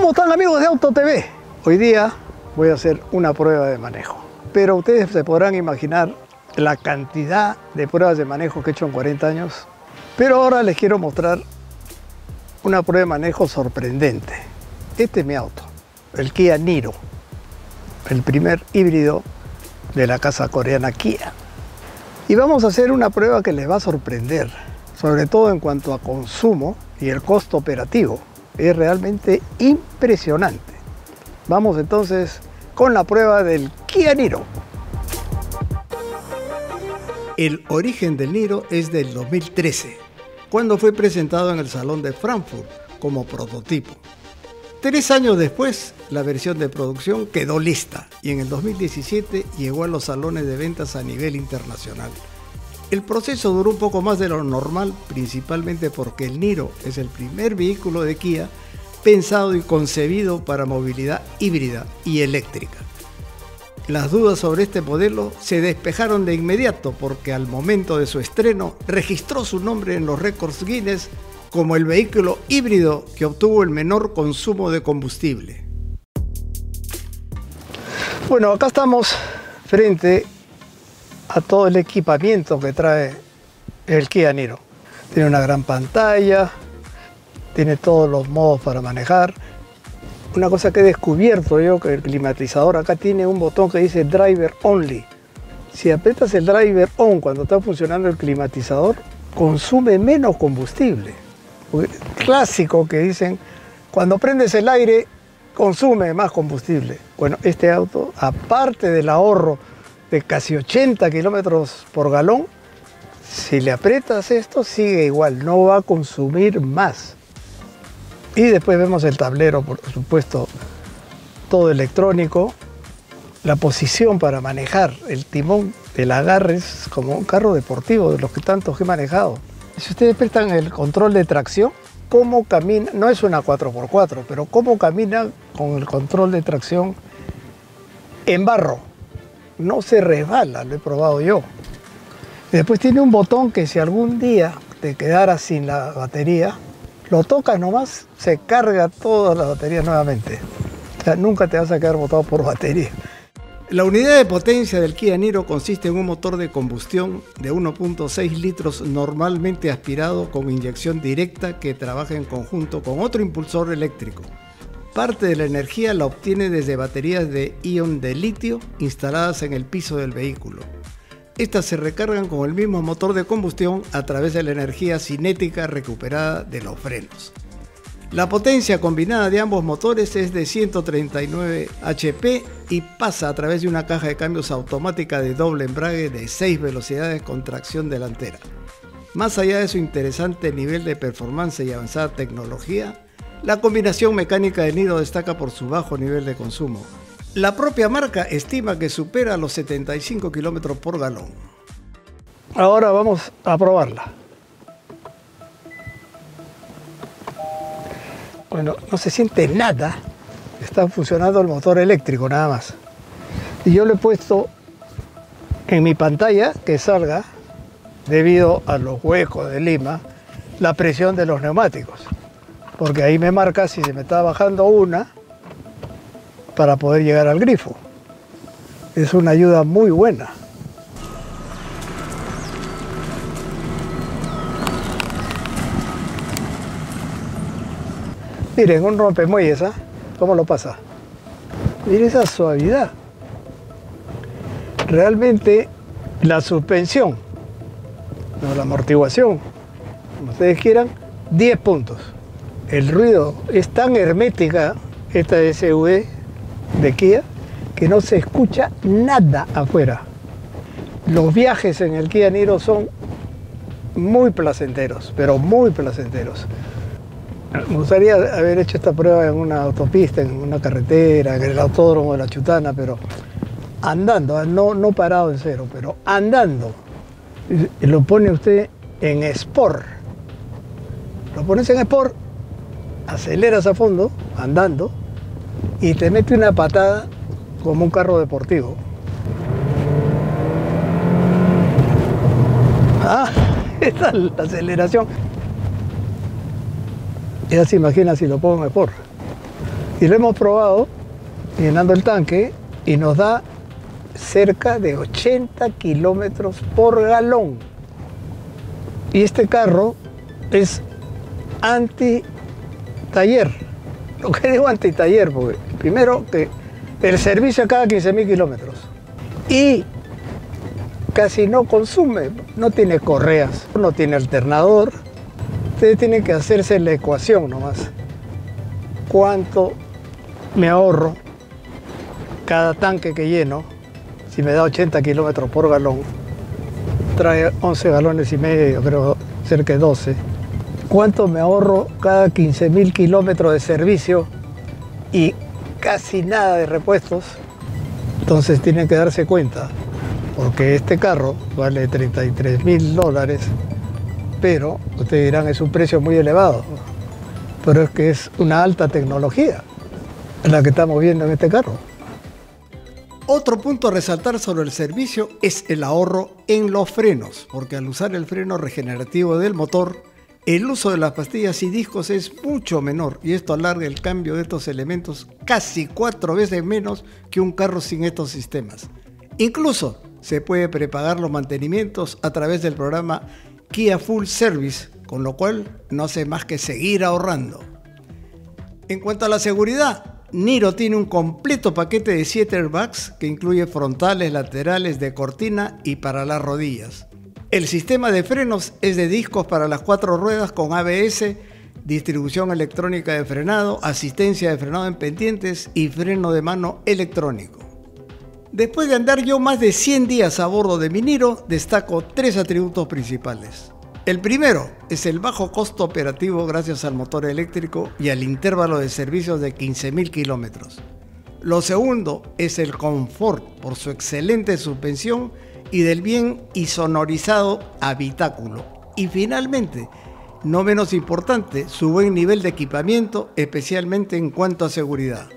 ¿Cómo están, amigos de Auto TV? Hoy día voy a hacer una prueba de manejo, pero ustedes se podrán imaginar la cantidad de pruebas de manejo que he hecho en 40 años. Pero ahora les quiero mostrar una prueba de manejo sorprendente. Este es mi auto, el Kia Niro, el primer híbrido de la casa coreana Kia. Y vamos a hacer una prueba que les va a sorprender, sobre todo en cuanto a consumo y el costo operativo. Es realmente impresionante. Vamos entonces con la prueba del Kia Niro. El origen del Niro es del 2013, cuando fue presentado en el Salón de Frankfurt como prototipo. 3 años después, la versión de producción quedó lista y en el 2017 llegó a los salones de ventas a nivel internacional. El proceso duró un poco más de lo normal, principalmente porque el Niro es el primer vehículo de Kia pensado y concebido para movilidad híbrida y eléctrica. Las dudas sobre este modelo se despejaron de inmediato porque al momento de su estreno registró su nombre en los récords Guinness como el vehículo híbrido que obtuvo el menor consumo de combustible. Bueno, acá estamos frente a todo el equipamiento que trae el Kia Niro. Tiene una gran pantalla, tiene todos los modos para manejar. Una cosa que he descubierto yo, que el climatizador acá tiene un botón que dice Driver Only. Si aprietas el Driver On cuando está funcionando el climatizador, consume menos combustible. Clásico que dicen, cuando prendes el aire, consume más combustible. Bueno, este auto, aparte del ahorro de casi 80 kilómetros por galón, si le aprietas esto, sigue igual, no va a consumir más. Y después vemos el tablero, por supuesto, todo electrónico. La posición para manejar, el timón, el agarre es como un carro deportivo de los que tantos he manejado. Si ustedes prestan el control de tracción, cómo camina, no es una 4x4, pero cómo camina con el control de tracción en barro. No se resbala, lo he probado yo. Y después tiene un botón que si algún día te quedaras sin la batería, lo tocas nomás, se carga todas las baterías nuevamente. O sea, nunca te vas a quedar botado por batería. La unidad de potencia del Kia Niro consiste en un motor de combustión de 1.6 litros normalmente aspirado con inyección directa que trabaja en conjunto con otro impulsor eléctrico. Parte de la energía la obtiene desde baterías de ion de litio instaladas en el piso del vehículo. Estas se recargan con el mismo motor de combustión a través de la energía cinética recuperada de los frenos. La potencia combinada de ambos motores es de 139 HP y pasa a través de una caja de cambios automática de doble embrague de 6 velocidades con tracción delantera. Más allá de su interesante nivel de performance y avanzada tecnología, la combinación mecánica de Niro destaca por su bajo nivel de consumo. La propia marca estima que supera los 75 km por galón. Ahora vamos a probarla. Bueno, no se siente nada. Está funcionando el motor eléctrico nada más. Y yo le he puesto en mi pantalla que salga, debido a los huecos de Lima, la presión de los neumáticos. Porque ahí me marca si se me está bajando una para poder llegar al grifo. Es una ayuda muy buena. Miren, un rompemuelles, ¿ah? ¿Cómo lo pasa? Miren esa suavidad. Realmente la suspensión, no, la amortiguación, como ustedes quieran, 10 puntos. El ruido es tan hermética, esta SUV de Kia, que no se escucha nada afuera. Los viajes en el Kia Niro son muy placenteros, pero muy placenteros. Me gustaría haber hecho esta prueba en una autopista, en una carretera, en el autódromo de La Chutana, pero andando, no parado en cero, pero andando. Lo pone usted en Sport. Lo pones en Sport, aceleras a fondo, andando, y te mete una patada como un carro deportivo. Esta es la aceleración. Ya se imagina si lo pongo en Sport. Y lo hemos probado llenando el tanque y nos da cerca de 80 kilómetros por galón. Y este carro es anti-taller. Lo que digo anti-taller, porque primero que el servicio a cada 15.000 kilómetros. Y casi no consume, no tiene correas, no tiene alternador. Ustedes tienen que hacerse la ecuación nomás. ¿Cuánto me ahorro cada tanque que lleno? Si me da 80 kilómetros por galón, trae 11 galones y medio, creo, cerca de 12. ¿Cuánto me ahorro cada 15.000 kilómetros de servicio y casi nada de repuestos? Entonces tienen que darse cuenta, porque este carro vale $33.000, pero ustedes dirán es un precio muy elevado, pero es que es una alta tecnología la que estamos viendo en este carro. Otro punto a resaltar sobre el servicio es el ahorro en los frenos, porque al usar el freno regenerativo del motor, el uso de las pastillas y discos es mucho menor y esto alarga el cambio de estos elementos casi 4 veces menos que un carro sin estos sistemas. Incluso se puede prepagar los mantenimientos a través del programa Kia Full Service, con lo cual no hace más que seguir ahorrando. En cuanto a la seguridad, Niro tiene un completo paquete de 7 airbags que incluye frontales, laterales, de cortina y para las rodillas. El sistema de frenos es de discos para las 4 ruedas con ABS, distribución electrónica de frenado, asistencia de frenado en pendientes y freno de mano electrónico. Después de andar yo más de 100 días a bordo de mi Niro, destaco 3 atributos principales. El primero es el bajo costo operativo gracias al motor eléctrico y al intervalo de servicios de 15.000 kilómetros. Lo segundo es el confort por su excelente suspensión y del bien insonorizado habitáculo. Y finalmente, no menos importante, su buen nivel de equipamiento, especialmente en cuanto a seguridad.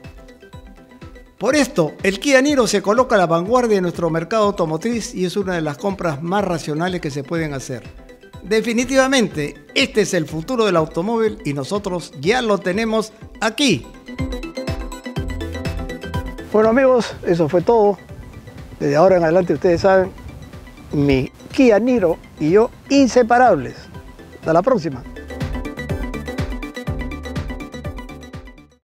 Por esto, el Kia Niro se coloca a la vanguardia de nuestro mercado automotriz y es una de las compras más racionales que se pueden hacer. Definitivamente, este es el futuro del automóvil y nosotros ya lo tenemos aquí. Bueno amigos, eso fue todo. Desde ahora en adelante ustedes saben, mi Kia Niro y yo inseparables. Hasta la próxima.